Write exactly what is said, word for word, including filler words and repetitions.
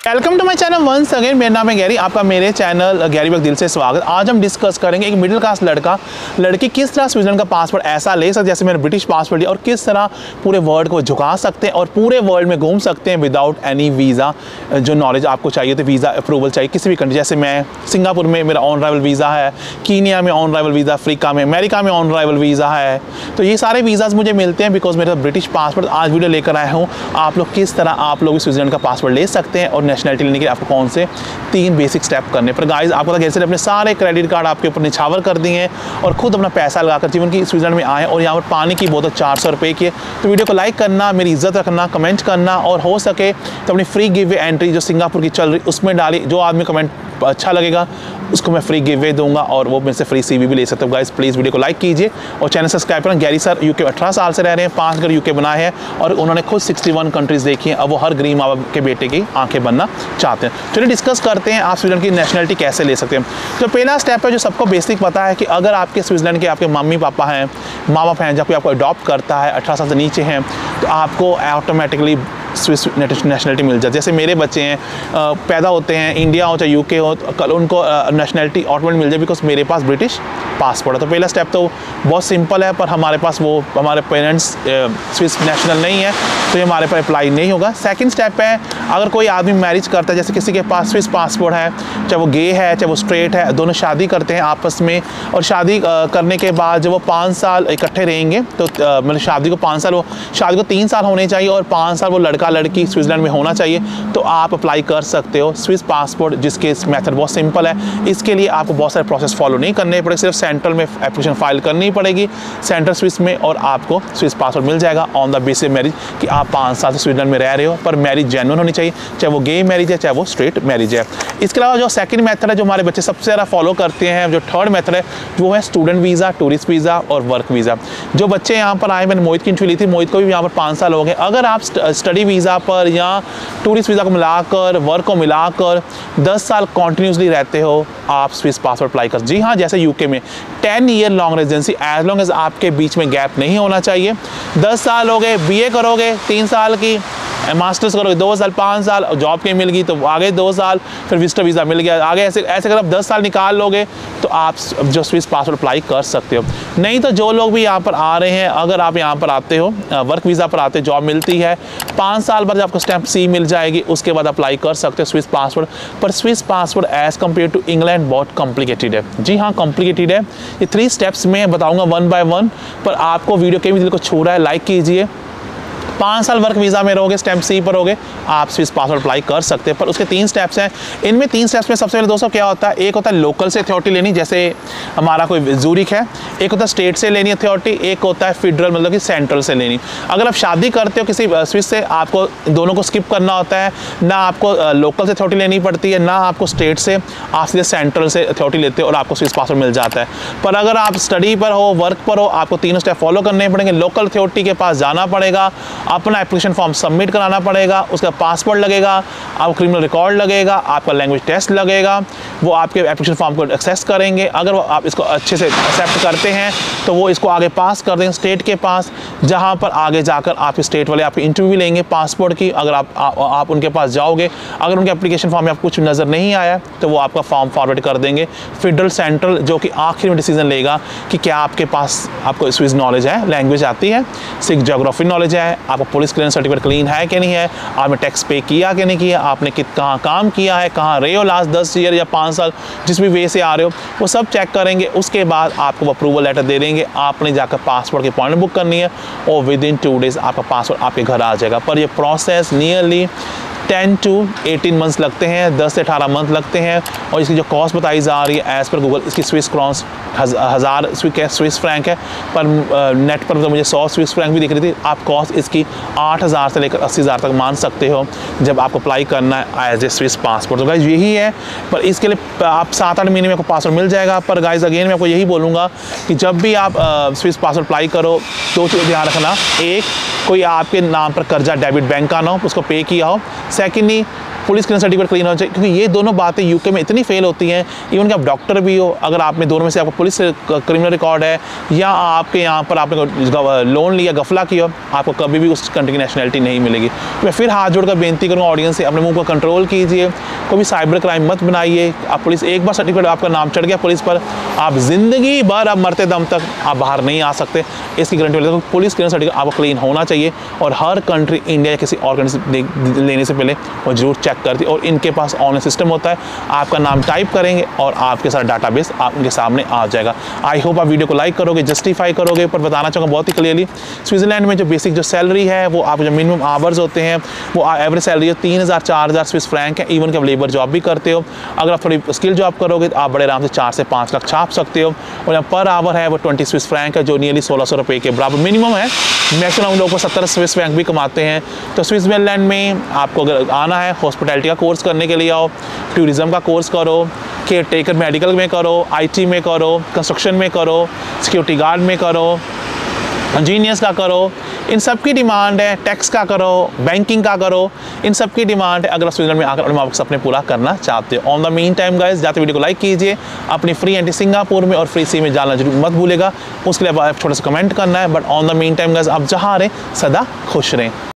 Welcome to my channel once again. मेरा नाम है गैरी, आपका मेरे चैनल गैरी बग दिल से स्वागत। आज हम डिस्कस करेंगे एक मिडिल क्लास लड़का लड़की किस तरह स्विट्जरलैंड का पासपोर्ट ऐसा ले सकते जैसे मैंने ब्रिटिश पासपोर्ट लिया और किस तरह पूरे वर्ल्ड को झुका सकते हैं और पूरे वर्ल्ड में घूम सकते हैं विदाउट एनी वीज़ा। जो नॉलेज आपको चाहिए तो वीज़ा अप्रूवल चाहिए किसी भी कंट्री, जैसे मैं सिंगापुर में मेरा ऑन अराइवल वीज़ा है, कीनिया में ऑन अराइवल वीज़ा, अफ्रीका में, अमेरिका में ऑन अराइवल वीज़ा है। तो ये सारे वीज़ाज मुझे मिलते हैं बिकॉज मेरा ब्रिटिश पासपोर्ट। आज वीडियो लेकर आया हूँ आप लोग किस तरह आप लोग स्विट्जरलैंड का पासपोर्ट ले सकते हैं और नेशनलिटी लेने के लिए आपको कौन से तीन बेसिक स्टेप करने पर। गाइस आपको पता कैसे अपने सारे क्रेडिट कार्ड आपके ऊपर निछावर कर दिए हैं और खुद अपना पैसा लगाकर जीवन की स्विट्जरलैंड में आए और यहाँ पर पानी की बोतल चार सौ रुपये की है। तो वीडियो को लाइक करना, मेरी इज्जत रखना, कमेंट करना और हो सके तो अपनी फ्री गिव वे एंट्री जो सिंगापुर की चल रही उसमें डाली। जो आदमी कमेंट अच्छा लगेगा उसको मैं फ्री गिव वे दूंगा और वो मेरे से फ्री सीवी भी ले सकते हो। गाइस प्लीज़ वीडियो को लाइक कीजिए और चैनल सब्सक्राइब करें। गैरी सर यूके अठारह साल से रह रहे हैं, पाँच घर यूके बनाए हैं और उन्होंने खुद इकसठ कंट्रीज़ देखी हैं। अब वो हर गरीब माँ बाप के बेटे की आंखें बनना चाहते हैं। चलिए डिस्कस करते हैं आप स्विट्जरलैंड की नेशनलिटी कैसे ले सकते हैं। तो पहला स्टेप है जो सबको बेसिक पता है कि अगर आपके स्विट्जरलैंड के आपके मम्मी पापा हैं, माँ बाप हैं, जब कोई आपको अडॉप्ट करता है अठारह साल से नीचे हैं तो आपको ऑटोमेटिकली स्विस नेशनलिटी मिल जाती है। जैसे मेरे बच्चे हैं पैदा होते हैं इंडिया हो चाहे यूके हो तो कल उनको नेशनलिटी ऑटोमेटिक मिल जाए बिकॉज मेरे पास ब्रिटिश पासपोर्ट है। तो पहला स्टेप तो बहुत सिंपल है, पर हमारे पास वो हमारे पेरेंट्स स्विस नेशनल नहीं है तो ये हमारे पर अप्लाई नहीं होगा। सेकंड स्टेप है अगर कोई आदमी मैरिज करता है, जैसे किसी के पास स्विस पासपोर्ट है, चाहे वो गे है चाहे वो स्ट्रेट है, दोनों शादी करते हैं आपस में और शादी करने के बाद जब वो पाँच साल इकट्ठे रहेंगे तो मतलब शादी को पाँच साल वो शादी को तीन साल होने चाहिए और पाँच साल वो लड़का लड़की स्विट्जरलैंड में होना चाहिए तो आप अप्लाई कर सकते हो स्विस पासपोर्ट, जिसके मेथड बहुत सिंपल है। इसके लिए आपको बहुत सारे प्रोसेस फॉलो नहीं करने पड़े, सिर्फ सेंट्रल में एप्लीकेशन फाइल करनी पड़ेगी सेंट्रल स्विस में और आपको स्विस पासपोर्ट मिल जाएगा ऑन द बेसिस मैरिज कि आप पाँच साल से स्विट्जरलैंड में रह रहे हो। पर मैरिज जेन्युइन होनी चाहिए, चाहे वो गे मैरिज है चाहे वो स्ट्रेट मैरिज है। इसके अलावा जो सेकंड मेथड है जो हमारे बच्चे सबसे ज़्यादा फॉलो करते हैं, जो थर्ड मेथड है वो है स्टूडेंट वीज़ा, टूरिस्ट वीज़ा और वर्क वीज़ा। जो बच्चे यहाँ पर आए, मैंने मोहित की इंटरव्यू ली थी, मोहित को भी यहाँ पर पाँच साल हो गए। अगर आप स्टडी वीज़ा पर या टूरिस्ट वीज़ा को मिलाकर वर्क को मिलाकर दस साल कॉन्टिन्यूसली रहते हो आप स्विस पासपोर्ट अप्लाई कर। जी हाँ, जैसे यूके में ten year long residency, as long as आपके बीच में गैप नहीं होना चाहिए। दस साल हो गए, बीए करोगे तीन साल की, मास्टर्स करोगे दो साल, पाँच साल, जॉब के मिल गई तो आगे दो साल, फिर विजिटर वीज़ा मिल गया आगे, ऐसे ऐसे अगर आप दस साल निकाल लोगे तो आप जो स्विस पासपोर्ट अप्लाई कर सकते हो। नहीं तो जो लोग भी यहाँ पर आ रहे हैं, अगर आप यहाँ पर आते हो वर्क वीज़ा पर आते हो, जॉब मिलती है, पाँच साल बाद आपको स्टैम्प सी मिल जाएगी, उसके बाद अप्लाई कर सकते हो स्विस पासपोर्ट। पर Swiss passport as compare to England बहुत कॉम्प्लिकेटेड है। जी हाँ, कॉम्प्लिकेटेड है। ये थ्री स्टेप्स में बताऊँगा वन बाय वन, पर आपको वीडियो के भी दिल को छू रहा है लाइक कीजिए। पाँच साल वर्क वीज़ा में रहोगे, स्टैम्प सी पर रहोगे, आप स्विस पासपोर्ट अप्लाई कर सकते हैं। पर उसके तीन स्टेप्स हैं। इनमें तीन स्टेप्स में सबसे पहले दोस्तों क्या होता है, एक होता है लोकल से अथॉरिटी लेनी, जैसे हमारा कोई जूरिक है, एक होता है स्टेट से लेनी अथॉरिटी, एक होता है फेडरल मतलब कि सेंट्रल से लेनी। अगर आप शादी करते हो किसी स्विस से, आपको दोनों को स्किप करना होता है, ना आपको लोकल से अथॉरिटी लेनी पड़ती है, ना आपको स्टेट से, आप सीधे सेंट्रल से अथॉरिटी लेते हो और आपको स्विस पासपोर्ट मिल जाता है। पर अगर आप स्टडी पर हो, वर्क पर हो, आपको तीनों स्टेप फॉलो करने पड़ेंगे। लोकल अथॉरिटी के पास जाना पड़ेगा, अपना एप्लीकेशन फॉर्म सबमिट कराना पड़ेगा, उसका पासपोर्ट लगेगा, आपका क्रिमिनल रिकॉर्ड लगेगा, आपका लैंग्वेज टेस्ट लगेगा, वो आपके एप्लीकेशन फॉर्म को एक्सेस करेंगे। अगर वो आप इसको अच्छे से एक्सेप्ट करते हैं तो वो इसको आगे पास कर देंगे स्टेट के पास, जहां पर आगे जाकर आपके स्टेट वाले आपकी इंटरव्यू लेंगे पासपोर्ट की। अगर आप, आप आप उनके पास जाओगे, अगर उनके एप्लीकेशन फॉर्म में आपको कुछ नज़र नहीं आया तो वो आपका फॉर्म फॉरवर्ड कर देंगे फेडरल सेंट्रल, जो कि आखिर में डिसीजन लेगा कि क्या आपके पास आपको स्विस नॉलेज है, लैंग्वेज आती है, सिख जोग्राफी नॉलेज है, आपको पुलिस क्लियरेंस सर्टिफिकेट क्लीन है कि नहीं है, आपने टैक्स पे किया कि नहीं किया, आपने कित कहाँ काम किया है, कहाँ रहे हो लास्ट दस ईयर या पाँच साल, जिस भी वे से आ रहे हो, वो सब चेक करेंगे। उसके बाद आपको अप्रूवल लेटर दे देंगे। आपने जाकर पासपोर्ट की अपॉइंटमेंट बुक करनी है और विद इन टू डेज़ आपका पासपोर्ट आपके घर आ जाएगा। पर ये process nearly ten to eighteen months लगते हैं, दस से अठारह मंथ लगते हैं। और इसकी जो कॉस्ट बताई जा रही है एज़ पर गूगल, इसकी स्विस क्रॉन्स हज़ार स्विस फ्रैंक है, पर नेट पर तो मुझे सौ स्विस फ्रैंक भी दिख रही थी। आप कॉस्ट इसकी आठ हज़ार से लेकर अस्सी हज़ार तक मान सकते हो जब आपको अप्लाई करना है एज ए स्विस पासपोर्ट। तो गाइज यही है, पर इसके लिए आप सात आठ महीने में आपको पासपोर्ट मिल जाएगा। पर गाइज अगेन मैं आपको यही बोलूँगा कि जब भी आप स्विस पासपोर्ट अप्लाई करो दो चीज़ ध्यान रखना, एक कोई आपके नाम पर कर्जा डेबिट बैंक का ना हो, उसको पे किया हो। Secondly police clearance certificate clean होना चाहिए, क्योंकि ये दोनों बातें यूके में इतनी फेल होती हैं। इवन कि आप डॉक्टर भी हो, अगर आप में दोनों में से आपका पुलिस क्रिमिनल रिकॉर्ड है या आपके यहाँ पर आपने लोन लिया, गफला किया, आपको कभी भी उस कंट्री की नेशनलिटी नहीं मिलेगी। मैं फिर हाथ जोड़कर बेनती करूँगा ऑडियंस से, अपने मुंह को कंट्रोल कीजिए, कोई भी साइबर क्राइम मत बनाइए। आप पुलिस एक बार सर्टिफिकेट आपका नाम चढ़ गया पुलिस पर, आप ज़िंदगी भर अब मरते दम तक आप बाहर नहीं आ सकते, इसकी गारंटी लेते हैं। पुलिस क्लियरेंस सर्टिफिकेट आपको क्लीन होना चाहिए और हर कंट्री इंडिया या किसी और कंट्री से लेने से पहले वो जरूर चेक करती है। और इनके पास ऑनलाइन सिस्टम होता है, आपका नाम टाइप करेंगे और आपके सारा डाटाबेस आपके सामने आ जाएगा। आई होप आप वीडियो को लाइक करोगे, जस्टिफाई करोगे। पर बताना चाहूँगा बहुत ही क्लियरली, स्विट्जरलैंड में जो बेसिक जो सैलरी है वो आप जो मिनिमम आवर्स होते हैं वो एवरेज सैलरी है तीन हज़ार चार हज़ार स्विस फ्रैंक है। इवन कि आप लेबर जॉब भी करते हो, अगर आप थोड़ी स्किल जॉब करोगे तो आप बड़े आराम से चार से पाँच लाख छाप सकते हो। और यहाँ पर आवर है वो ट्वेंटी स्विस फ्रैंक है, जो नियरली सोलह सौ रुपये के बराबर मिनिमम है। मैक्सिमम लोग को सत्तर स्विस फ्रैंक भी कमाते हैं। तो स्विट्जरलैंड में आपको अगर आना है, हॉस्पिटैलिटी का कोर्स करने के लिए आओ, टूरिज़्म का कोर्स करो, केयर टेकर मेडिकल में करो, आईटी में करो, कंस्ट्रक्शन में करो, सिक्योरिटी गार्ड में करो, इंजीनियर्स का करो, इन सब की डिमांड है। टैक्स का करो, बैंकिंग का करो, इन सब की डिमांड है। अगर आप स्विट्जरलैंड में आकर अपने माँ सपने पूरा करना चाहते हो। On the mean time guys, जाते वीडियो को लाइक कीजिए, अपनी फ्री एंटी सिंगापुर में और फ्री सी में जाना जरूर मत भूलेगा। उसके लिए आप छोटा सा कमेंट करना है। But on the mean time guys, आप जहाँ रहें सदा खुश रहें।